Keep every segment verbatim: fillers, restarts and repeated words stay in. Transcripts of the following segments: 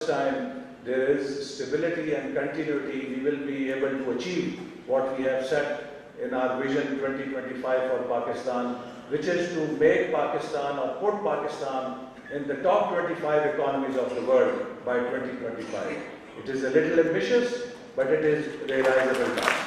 time there is stability and continuity, we will be able to achieve what we have set in our Vision twenty twenty-five for Pakistan, which is to make Pakistan or put Pakistan in the top twenty-five economies of the world by twenty twenty-five. It is a little ambitious, but it is realizable task.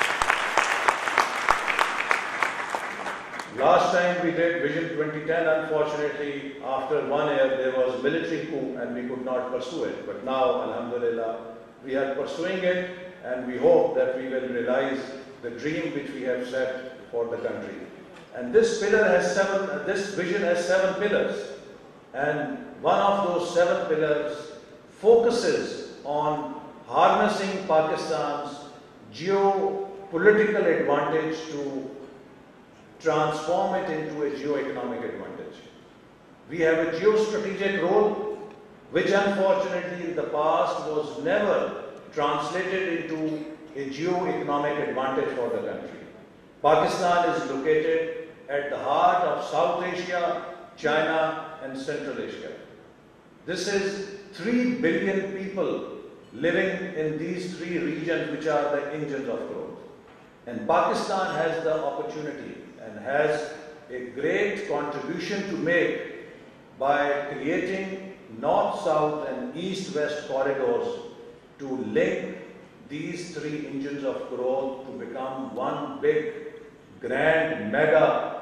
Last time we did Vision twenty ten, unfortunately, after one year there was military coup and we could not pursue it. But now, alhamdulillah, we are pursuing it and we hope that we will realize the dream which we have set for the country. And this pillar has seven, this vision has seven pillars. And one of those seven pillars focuses on harnessing Pakistan's geopolitical advantage to transform it into a geo-economic advantage. We have a geostrategic role, which unfortunately in the past was never translated into a geo-economic advantage for the country. Pakistan is located at the heart of South Asia, China, and Central Asia. This is three billion people living in these three regions, which are the engines of growth. And Pakistan has the opportunity and has a great contribution to make by creating north-south and east-west corridors to link these three engines of growth to become one big, grand, mega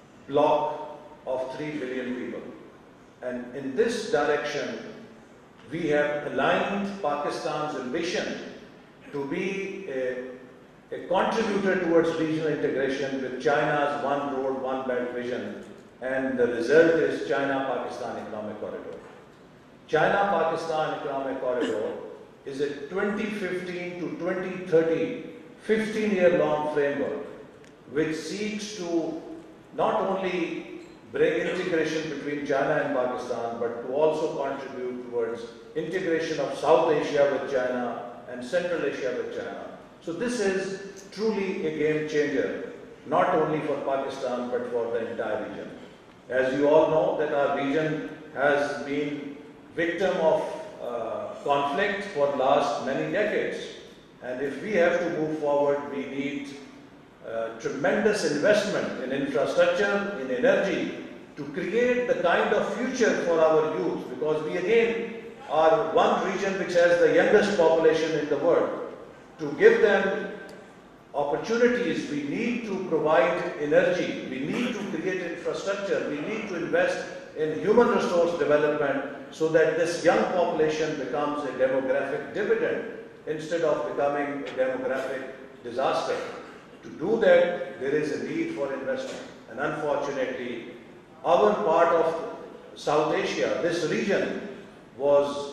block of three billion people. And in this direction, we have aligned Pakistan's ambition to be a a contributor towards regional integration with China's One Road, One Belt vision, and the result is China-Pakistan Economic Corridor. China-Pakistan Economic Corridor is a twenty fifteen to twenty thirty, fifteen-year-long framework which seeks to not only bring integration between China and Pakistan, but to also contribute towards integration of South Asia with China and Central Asia with China. So this is truly a game changer, not only for Pakistan, but for the entire region. As you all know, that our region has been victim of uh, conflict for the last many decades. And if we have to move forward, we need uh, tremendous investment in infrastructure, in energy, to create the kind of future for our youth, because we again are one region which has the youngest population in the world. To give them opportunities, we need to provide energy, we need to create infrastructure, we need to invest in human resource development so that this young population becomes a demographic dividend instead of becoming a demographic disaster. To do that, there is a need for investment. And unfortunately, our part of South Asia, this region, was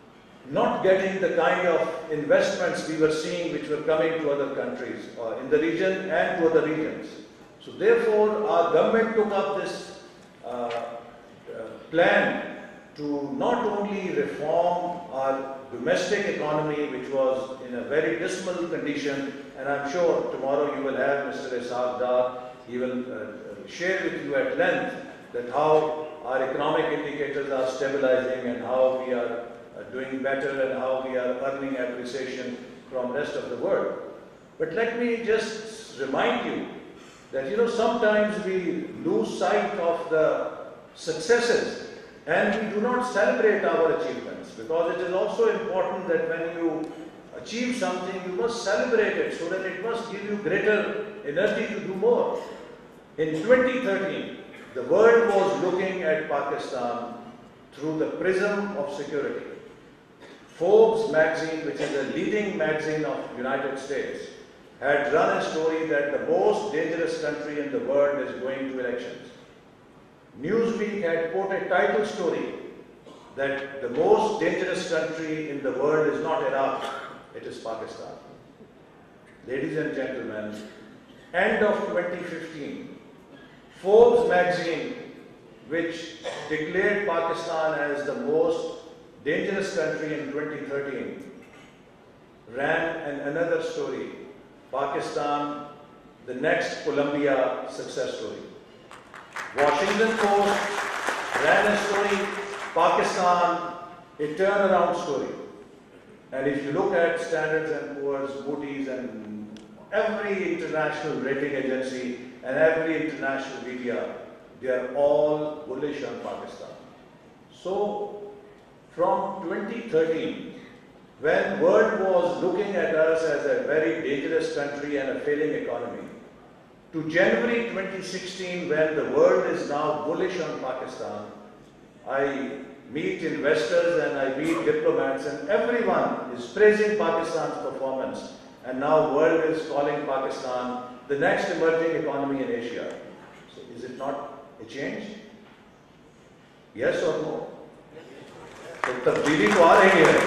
not getting the kind of investments we were seeing which were coming to other countries uh, in the region and to other regions. So therefore, our government took up this uh, uh, plan to not only reform our domestic economy, which was in a very dismal condition, and I'm sure tomorrow you will have Mister Ishaq Dar, he will uh, share with you at length that how our economic indicators are stabilizing and how we are doing better and how we are earning appreciation from the rest of the world. But let me just remind you that, you know, sometimes we lose sight of the successes and we do not celebrate our achievements, because it is also important that when you achieve something, you must celebrate it so that it must give you greater energy to do more. In twenty thirteen, the world was looking at Pakistan through the prism of security. Forbes magazine, which is a leading magazine of United States, had run a story that the most dangerous country in the world is going to elections. Newsweek had put a title story that the most dangerous country in the world is not Iraq, it is Pakistan. Ladies and gentlemen, end of twenty fifteen, Forbes magazine, which declared Pakistan as the most dangerous country in twenty thirteen, ran an another story, Pakistan, the next Columbia success story. Washington Post ran a story, Pakistan, a turnaround story. And if you look at Standards and Poor's, Moody's, and every international rating agency and every international media, they are all bullish on Pakistan. So, from twenty thirteen, when world was looking at us as a very dangerous country and a failing economy, to January twenty sixteen, when the world is now bullish on Pakistan, I meet investors and I meet diplomats, and everyone is praising Pakistan's performance. And now world is calling Pakistan the next emerging economy in Asia. So is it not a change? Yes or no? तो तब्दीली तो आ रही है.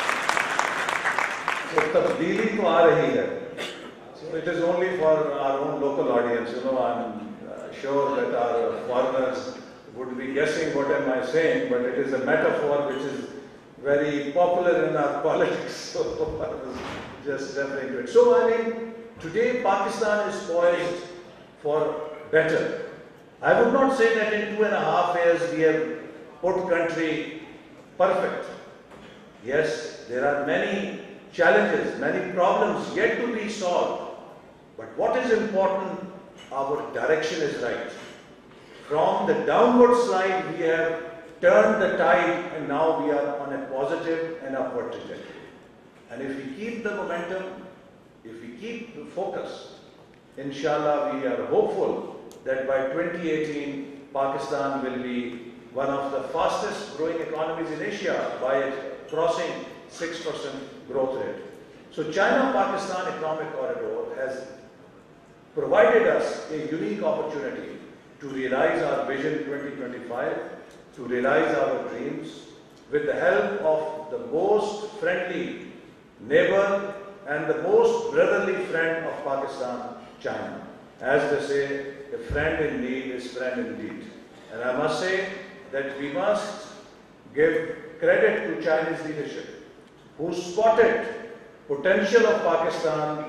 तो तब्दीली तो आ रही है. So it is only for our own local audience. You know, I'm uh, sure that our foreigners would be guessing what am I saying, but it is a metaphor which is very popular in our politics. So I was just referring to it. So I mean, today Pakistan is poised for better. I would not say that in two and a half years we have put country perfect. Yes, there are many challenges, many problems yet to be solved. But what is important, our direction is right. From the downward slide, we have turned the tide and now we are on a positive and upward trajectory. And if we keep the momentum, if we keep the focus, inshallah we are hopeful that by twenty eighteen, Pakistan will be one of the fastest growing economies in Asia by crossing six percent growth rate. So China-Pakistan Economic Corridor has provided us a unique opportunity to realize our Vision twenty twenty-five, to realize our dreams with the help of the most friendly neighbor and the most brotherly friend of Pakistan, China. As they say, a friend in need is friend indeed. And I must say that we must give credit to Chinese leadership, who spotted potential of Pakistan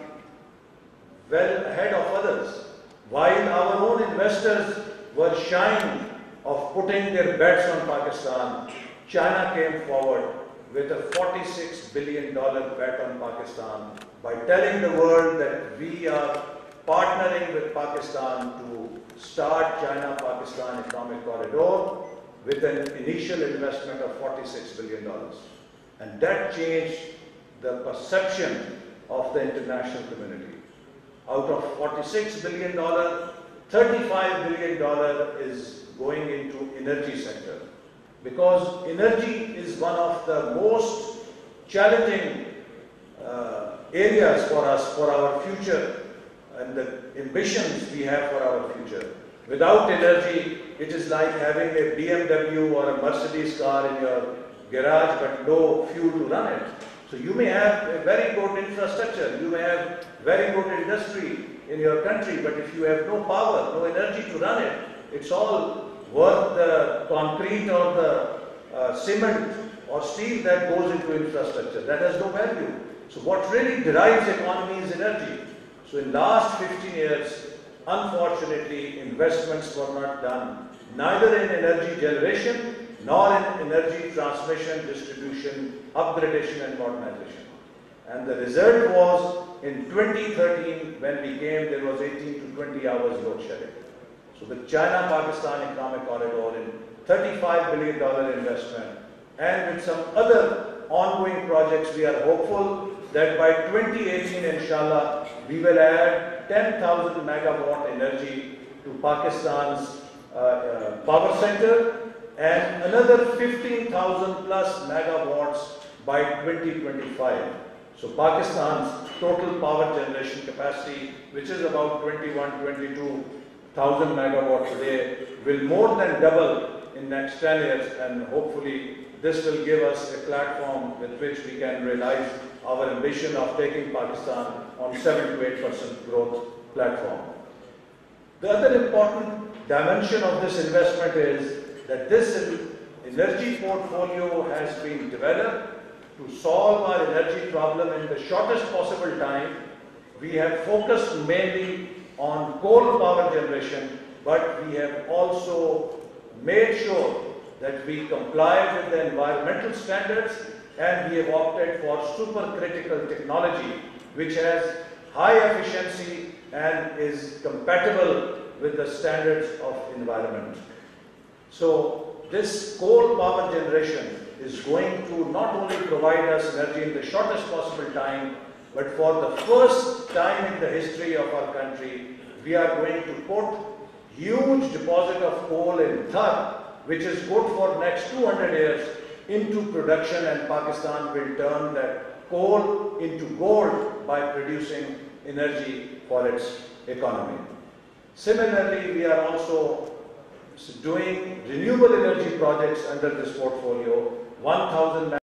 well ahead of others. While our own investors were shying of putting their bets on Pakistan, China came forward with a forty-six billion dollar bet on Pakistan by telling the world that we are partnering with Pakistan to start China-Pakistan Economic Corridor with an initial investment of forty-six billion dollars. And that changed the perception of the international community. Out of forty-six billion dollars, thirty-five billion dollars is going into energy sector. Because energy is one of the most challenging uh, areas for us, for our future, and the ambitions we have for our future. Without energy, it is like having a B M W or a Mercedes car in your garage but no fuel to run it. So you may have a very good infrastructure, you may have very good industry in your country, but if you have no power, no energy to run it, it's all worth the concrete or the uh, cement or steel that goes into infrastructure. That has no value. So what really drives economy is energy. So in last fifteen years, unfortunately, investments were not done, neither in energy generation, nor in energy transmission, distribution, upgradation and modernization. And the result was in twenty thirteen, when we came, there was eighteen to twenty hours load shedding. So the China-Pakistan Economic Corridor in thirty-five billion dollar investment, and with some other ongoing projects, we are hopeful that by twenty eighteen, inshallah, we will add ten thousand megawatt energy to Pakistan's uh, uh, power sector and another fifteen thousand plus megawatts by twenty twenty-five. So Pakistan's total power generation capacity, which is about twenty-one, twenty-two thousand megawatts a day, will more than double in next ten years, and hopefully this will give us a platform with which we can realize our ambition of taking Pakistan on seven to eight percent growth platform. The other important dimension of this investment is that this energy portfolio has been developed to solve our energy problem in the shortest possible time. We have focused mainly on coal power generation, but we have also made sure that we comply with the environmental standards, and we have opted for supercritical technology, which has high efficiency and is compatible with the standards of environment. So this coal power generation is going to not only provide us energy in the shortest possible time, but for the first time in the history of our country, we are going to put huge deposit of coal in Thar, which is good for next two hundred years, into production, and Pakistan will turn that coal into gold by producing energy for its economy. Similarly, we are also doing renewable energy projects under this portfolio. one thousand